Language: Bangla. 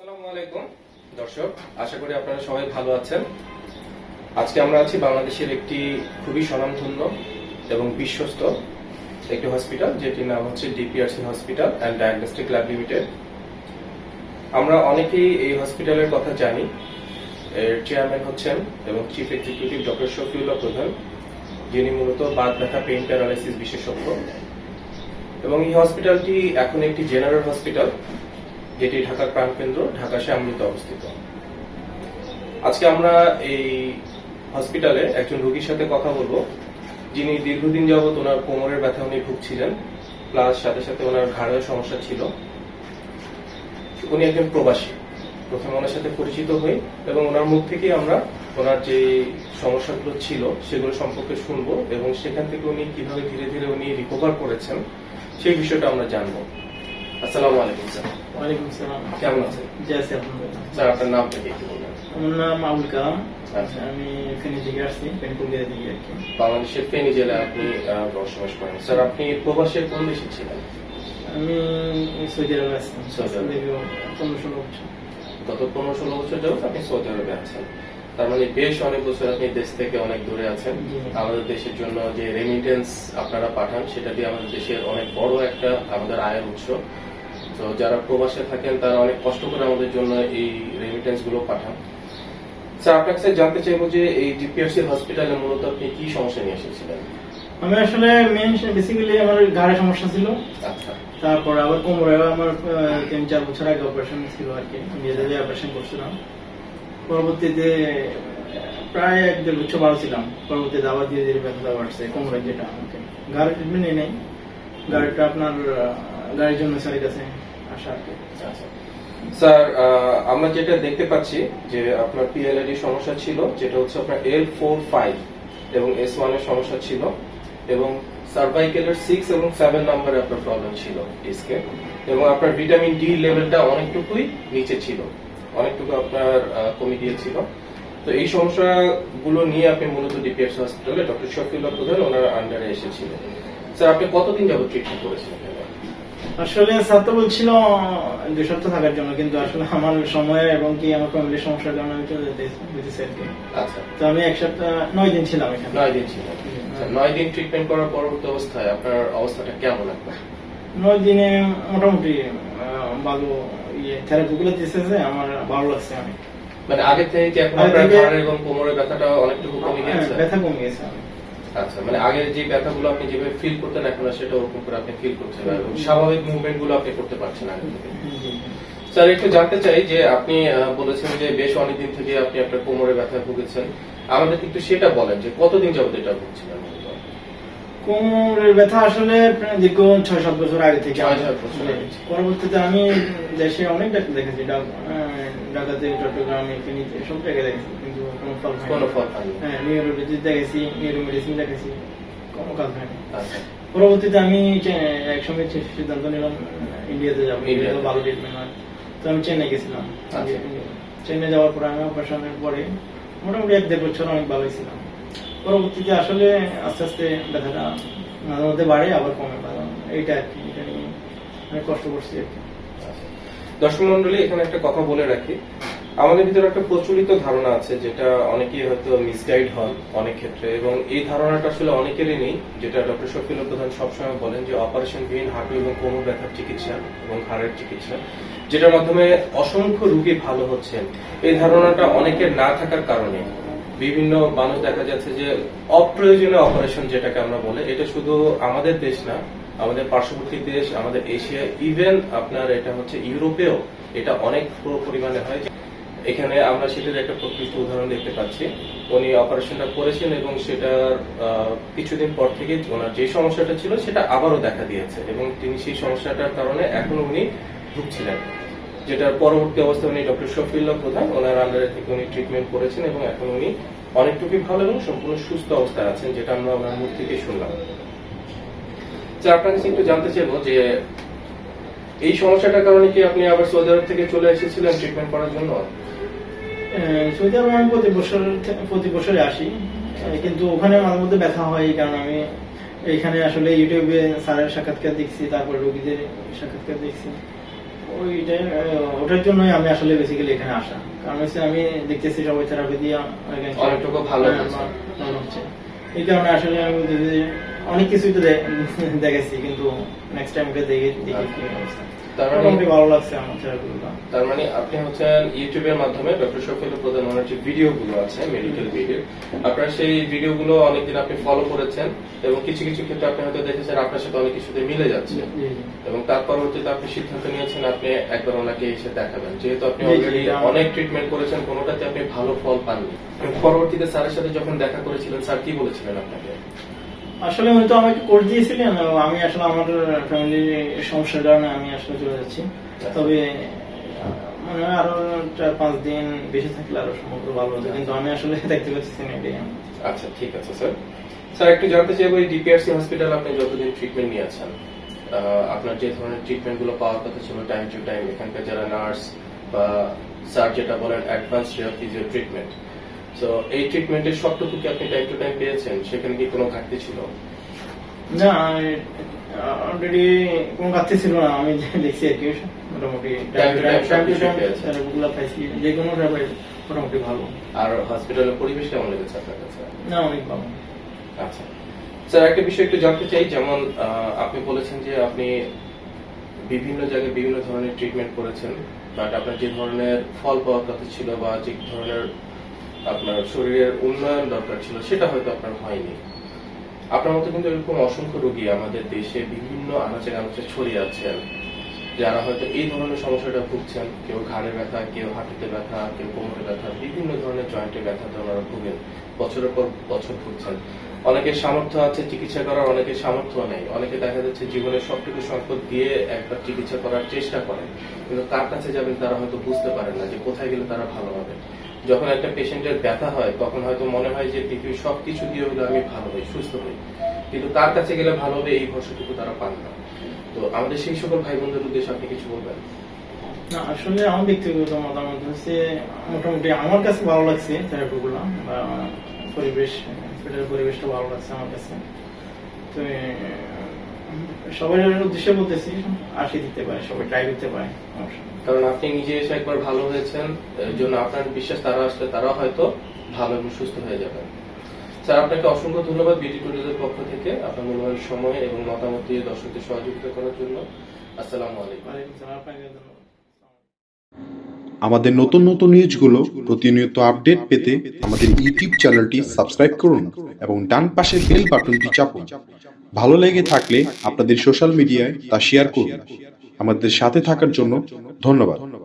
আসসালামু আলাইকুম দর্শক, আশা করি আপনারা সবাই ভালো আছেন। আজকে আমরা আছি বাংলাদেশের একটি খুবই স্বনামধন্য এবং বিশ্বস্ত একটি হসপিটাল, যেটির নাম হচ্ছে DPRC hospital and diagnostic lab limited. আমরা অনেকেই এই হসপিটালের কথা জানি। এর চেয়ারম্যান হচ্ছেন এবং চিফ এক্সিকিউটিভ ডক্টর শফিউল্লাহ প্রধান, যিনি মূলত বাত ব্যথা পেইন প্যারালাইসিস বিশেষজ্ঞ। এবং এই হসপিটালটি এখন একটি জেনারেল হসপিটাল, যেটি ঢাকার প্রাণকেন্দ্র ঢাকা শ্যামলীতে অবস্থিত। আজকে আমরা এই হসপিটালে একজন রোগীর সাথে কথা বলবো, যিনি দীর্ঘদিন যাবৎ ওনার কোমরের ব্যথা উনি ভুগছিলেন, প্লাস সাথে সাথে ওনার ঘাড়ের সমস্যা ছিল। উনি একজন প্রবাসী। প্রথমে ওনার সাথে পরিচিত হই এবং ওনার মুখ থেকেই আমরা ওনার যে সমস্যাগুলো ছিল সেগুলো সম্পর্কে শুনবো এবং সেখান থেকে উনি কিভাবে ধীরে ধীরে উনি রিকভার করেছেন সেই বিষয়টা আমরা জানবো। আসসালামু আলাইকুম স্যার। ওয়ালাইকুম আসসালাম। কেমন আছেন? জি আছি আলহামদুলিল্লাহ। স্যার, আপনার নামটা কি একটু বলবেন? আমার নাম আবুল কালাম। আচ্ছা। আমি ফেনী থেকে আসছি, ফেনী কলকাতা থেকে আর কি। বাংলাদেশের ফেনী জেলায় আপনি বসবাস করেন। স্যার, আপনি প্রবাসের কোন দেশে ছিলেন? আমি সৌদি আরবে আছি। সৌদি আরবে। 15-16 বছর। গত 15-16 বছর যাবত আপনি সৌদি আরবে আছেন। তার মানে বেশ অনেক বছর আপনি দেশ থেকে অনেক দূরে আছেন। জি। আমাদের দেশের জন্য যে রেমিটেন্স আপনারা পাঠান, সেটা দিয়ে আমাদের দেশের অনেক বড় একটা আমাদের আয়ের উৎস। তো যারা প্রবাসে থাকেন তারা অনেক কষ্ট করে আমাদের জন্য এই রেমিটেন্স গুলো পাঠান। স্যার, আপনার কাছে জানতে চাইবো যে এই ডিপিআরসি হসপিটালে মূলত আপনি কি সমস্যা নিয়ে এসেছিলেন? আমি আসলে বেসিক্যালি আমার ঘাড়ে সমস্যা ছিল। আচ্ছা। তারপর আবার কোমরে আমার 3-4 বছর আগে অপারেশন ছিল আর কি। নিজে অপারেশন করছিলাম। পরবর্তীতে প্রায় 1-1.5 বছর ভালো ছিলাম। পরবর্তীতে আবার ধীরে ধীরে ব্যথা বাড়ছে কোমরে, যেটা আমাকে ঘাড়ের ট্রিটমেন্ট নেই। গাড়িটা আপনার গাড়ির জন্য স্যারের কাছে আসা আর কি। আচ্ছা। স্যার, আমরা যেটা দেখতে পাচ্ছি যে আপনার পিএলআইডি সমস্যা ছিল, যেটা হচ্ছে আপনার L4-5 এবং S1 এর সমস্যা ছিল, এবং সার্ভাইকেলের 6 এবং 7 নম্বরে আপনার প্রবলেম ছিল ডিস্কে, এবং আপনার ভিটামিন ডি লেভেলটা অনেকটুকুই নিচে ছিল, অনেকটুকু আপনার কমে গিয়েছিল। তো এই সমস্যাগুলো নিয়ে আপনি মূলত ডিপিআরসি হসপিটালে ডক্টর শফিউল্লাহ প্রধান ওনার আন্ডারে এসেছিলেন। স্যার, আপনি কতদিন যাবত ট্রিটমেন্ট করেছিলেন? আসলে স্যার তো বলছিল 2 সপ্তাহ থাকার জন্য, কিন্তু আসলে আমার সময় এবং কি আমার ফ্যামিলির সমস্যার কারণে আমি চলে যেতে বুঝেছি আর কি। আচ্ছা। তো আমি 1 সপ্তাহ 9 দিন ছিলাম এখানে। 9 দিন ছিল। 9 দিন ট্রিটমেন্ট করার পরবর্তী অবস্থায় আপনার অবস্থাটা কেমন এখন? 9 দিনে মোটামুটি ভালো থেরাপিগুলো দিয়েছে, আমার ভালো লাগছে অনেক। মানে আগে থেকে কি এখন আপনার ঘাড় এবং কোমরের ব্যথাটা অনেকটুকু কমে গেছে? ব্যথা কমে গেছে। আচ্ছা, মানে আগে যে ব্যথাগুলো আপনি যেভাবে ফিল করতেন এখন আর সেটা ওরকম করে আপনি ফিল করছেন না, এবং স্বাভাবিক মুভমেন্ট গুলো আপনি করতে পারছেন আগে থেকে। স্যার, একটু জানতে চাই যে আপনি বলেছেন যে বেশ অনেকদিন থেকে আপনি আপনার কোমরে ব্যথা ভুগেছেন। আমাদের একটু সেটা বলেন যে কতদিন যাবত এটা ভুগছিলেন? কোমরের ব্যথা আসলে দীর্ঘ 6-7 বছর আগে থেকে। 6-7 বছর আগে। পরবর্তীতে আমি দেশে অনেক ডাক্তার দেখেছি, ঢাকাতে, চট্টগ্রামে, ফেনীতে, সব জায়গায় দেখেছি, কিন্তু কোনো ফল হয়নি। হ্যাঁ, নিউরোলজিস্ট দেখেছি, নিউরো মেডিসিন দেখেছি, কোনো কাজ হয়নি। পরবর্তীতে আমি একসময় সিদ্ধান্ত নিলাম ইন্ডিয়াতে যাবো, ইন্ডিয়াতে ভালো ট্রিটমেন্ট হয়। তো আমি চেন্নাই গেছিলাম। চেন্নাই যাওয়ার পরে আমি অপারেশনের পরে মোটামুটি 1-1.5 বছর অনেক ভালোই ছিলাম। পরবর্তীতে আসলে আস্তে আস্তে ব্যথাটা মাঝে মধ্যে বাড়ে, আবার কমে। এইটা আর কি, এটা নিয়ে অনেক কষ্ট করছি আর কি। দর্শক মন্ডলী, এখানে একটা কথা বলে রাখি, আমাদের ভিতরে একটা প্রচলিত ধারণা আছে, যেটা অনেকেই হয়তো মিসগাইড হন অনেক ক্ষেত্রে, এবং এই ধারণাটা আসলে অনেকেরই নেই, যেটা ডক্টর শফিউল্লাহ প্রধান সবসময় বলেন যে অপারেশন বিহীন হাঁটু এবং কোমর ব্যথার চিকিৎসা এবং হাড়ের চিকিৎসা, যেটার মাধ্যমে অসংখ্য রোগী ভালো হচ্ছেন। এই ধারণাটা অনেকের না থাকার কারণে বিভিন্ন মানুষ দেখা যাচ্ছে যে অপ্রয়োজনীয় অপারেশন, যেটাকে আমরা বলে, এটা শুধু আমাদের দেশ না, আমাদের পার্শ্ববর্তী দেশ, আমাদের এশিয়া, ইভেন আপনার এটা হচ্ছে ইউরোপেও এটা অনেক পরিমাণে হয়। এখানে আমরা সেটার একটা প্রকৃত উদাহরণ দেখতে পাচ্ছি। উনি অপারেশনটা করেছেন এবং সেটার কিছুদিন পর থেকে ওনার যে সমস্যাটা ছিল সেটা আবারও দেখা দিয়েছে, এবং তিনি সেই সমস্যাটার কারণে এখন উনি ভুগছিলেন, যেটার পরবর্তী অবস্থায় উনি ডক্টর শফিউল্লাহ প্রধান ওনার আন্ডারে থেকে উনি ট্রিটমেন্ট করেছেন, এবং এখন উনি অনেকটুকুই ভালো এবং সম্পূর্ণ সুস্থ অবস্থায় আছেন, যেটা আমরা ওনার মুখ থেকে শুনলাম। আপনার কাছে একটু জানতে চাইবো যে এই সমস্যাটার কারণে কি আপনি আবার সৌদি আরব থেকে চলে এসেছিলেন ট্রিটমেন্ট করার জন্য? সৌদি আরব আমি প্রতি বছরে আসি, কিন্তু ওখানে মাঝে মধ্যে ব্যথা হয়। এই কারণে আমি এখানে আসলে ইউটিউবে স্যারের সাক্ষাৎকার দেখছি, তারপর রোগীদের সাক্ষাৎকার দেখছি, ওটার জন্যই আমি আসলে বেসিক্যালি এখানে আসা, কারণ হচ্ছে আমি দেখতেছি সবাই থেরাপি দিয়ে অনেকটুকু ভালো হচ্ছে। এই কারণে আসলে আমি অনেক কিছুই তো দেখেছি, কিন্তু নেক্সট টাইম দেখি কি অবস্থা। ভালো লাগছে আমার থেরাপিগুলো। তার মানে আপনি হচ্ছেন ইউটিউবের মাধ্যমে ডক্টর শফিউল্লাহ প্রধান ওনার যে ভিডিওগুলো আছে মেডিকেল ভিডিও, আপনার সেই ভিডিওগুলো অনেকদিন আপনি ফলো করেছেন এবং কিছু কিছু ক্ষেত্রে আপনি হয়তো দেখেছেন আপনার সাথে অনেক কিছুতে মিলে যাচ্ছে, এবং তার পরবর্তীতে আপনি সিদ্ধান্ত নিয়েছেন আপনি একবার ওনাকে এসে দেখাবেন, যেহেতু আপনি অলরেডি অনেক ট্রিটমেন্ট করেছেন, কোনোটাতে আপনি ভালো ফল পাননি। পরবর্তীতে স্যারের সাথে যখন দেখা করেছিলেন স্যার কি বলেছিলেন আপনাকে? আসলে উনি তো আমাকে কোর্স দিয়েছিলেন, আমি আসলে আমার ফ্যামিলির সমস্যার কারণে আমি আসলে চলে যাচ্ছি, তবে মানে আরো 4-5 দিন বেশি থাকলে আরো সম্ভবত ভালো হতো, কিন্তু আমি আসলে দেখতে পাচ্ছি না এটাই। আচ্ছা ঠিক আছে স্যার। স্যার একটু জানতে চাইবো এই ডিপিআরসি হসপিটাল আপনি যতদিন ট্রিটমেন্ট নিয়েছেন, আপনার যে ধরনের ট্রিটমেন্ট গুলো পাওয়ার কথা ছিল টাইম টু টাইম, এখানকার যারা নার্স বা স্যার যেটা বলেন অ্যাডভান্স ফিজিও ট্রিটমেন্ট, তো এই ট্রিটমেন্টের সবটুকু কি আপনি টাইম টু টাইম পেয়েছেন? সেখানে কি কোনো ঘাটতি ছিল? না, অলরেডি কোনো ঘাটতি ছিল না, আমি দেখছি আর কি মোটামুটি টাইম টু টাইম পাইছি, যে কোনো মোটামুটি ভালো। আর হসপিটালের পরিবেশ কেমন লেগেছে আপনার কাছে? না, অনেক ভালো। আচ্ছা স্যার, একটা বিষয় একটু জানতে চাই, যেমন আপনি বলেছেন যে আপনি বিভিন্ন জায়গায় বিভিন্ন ধরনের ট্রিটমেন্ট করেছেন, বাট আপনার যে ধরনের ফল পাওয়ার কথা ছিল বা যে ধরনের আপনার শরীরের উন্নয়ন দরকার ছিল সেটা হয়তো আপনার হয়নি। আপনার মতো কিন্তু এরকম অসংখ্য রোগী আমাদের দেশে বিভিন্ন আনাচে কানাচে ছড়িয়ে আছেন, যারা হয়তো এই ধরনের সমস্যাটা ভুগছেন, কেউ ঘাড়ে ব্যথা, কেউ হাঁটুতে ব্যথা, কেউ কোমরে ব্যথা, বিভিন্ন ধরনের জয়েন্টে ব্যথাতে ওনারা ভুগেন, বছরের পর বছর ভুগছেন। অনেকের সামর্থ্য আছে চিকিৎসা করার, অনেকের সামর্থ্য নেই, অনেকে দেখা যাচ্ছে জীবনের সবটুকু সম্পদ দিয়ে একবার চিকিৎসা করার চেষ্টা করেন, কিন্তু কার কাছে যাবেন তারা হয়তো বুঝতে পারেন না যে কোথায় গেলে তারা ভালো হবে। যখন একটা পেশেন্টের ব্যথা হয় তখন হয়তো মনে হয় যে পৃথিবীর সবকিছু দিয়ে হলে আমি ভালো হই, সুস্থ হই, কিন্তু কার কাছে গেলে ভালো হবে এই ভরসাটুকু তারা পান না। তো আমাদের সেই সকল ভাই বোনদের উদ্দেশ্যে আপনি কিছু বলবেন? না, আসলে আমার ব্যক্তিগত মতামত হচ্ছে মোটামুটি আমার কাছে ভালো লাগছে থেরাপিগুলো, বা পরিবেশটা ভালো লাগছে আমার কাছে। তো সবাই উদ্দেশ্যে বলতেছি আসি দিতে পারে, সবাই ট্রাই করতে পারে, কারণ আপনি নিজে এসে একবার ভালো হয়েছেন, এই জন্য আপনার বিশ্বাস তারা আসলে তারাও হয়তো ভালো এবং সুস্থ হয়ে যাবেন। স্যার, আপনাকে অসংখ্য ধন্যবাদ বিডি টুডের পক্ষ থেকে আপনার মূল্যবান সময় এবং মতামত দিয়ে দর্শকদের সহযোগিতা করার জন্য। আসসালামু আলাইকুম। আমাদের নতুন নতুন নিউজগুলো প্রতিনিয়ত আপডেট পেতে আমাদের ইউটিউব চ্যানেলটি সাবস্ক্রাইব করুন এবং ডান পাশের বেল বাটনটি চাপুন। ভালো লেগে থাকলে আপনাদের সোশ্যাল মিডিয়ায় তা শেয়ার করুন। আমাদের সাথে থাকার জন্য ধন্যবাদ।